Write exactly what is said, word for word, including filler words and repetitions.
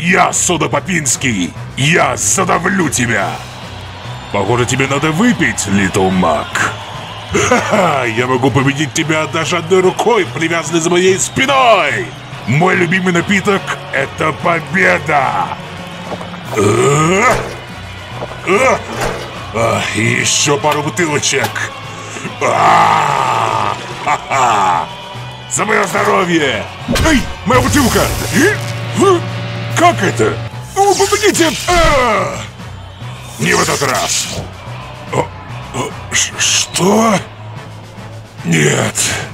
Я Сода Попинский! Я задавлю тебя! Похоже, тебе надо выпить, Литл Мак. Ха-ха! Я могу победить тебя даже одной рукой, привязанной за моей спиной! Мой любимый напиток — это победа! И еще пару бутылочек! Ха-ха! За мое здоровье! Эй, моя бутылка! Как это? О, помогите! А! Не в этот раз! О, о, ш- что? Нет!